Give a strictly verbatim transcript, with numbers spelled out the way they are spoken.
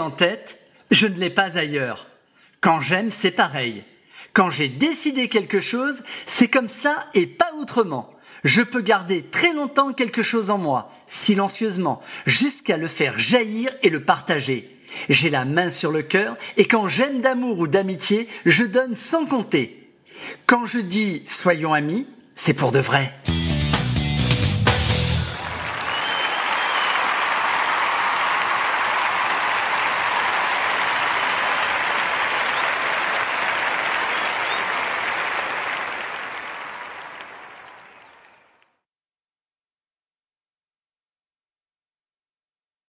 en tête, je ne l'ai pas ailleurs. Quand j'aime, c'est pareil. Quand j'ai décidé quelque chose, c'est comme ça et pas autrement. Je peux garder très longtemps quelque chose en moi, silencieusement, jusqu'à le faire jaillir et le partager. J'ai la main sur le cœur et quand j'aime d'amour ou d'amitié, je donne sans compter. Quand je dis « soyons amis », c'est pour de vrai.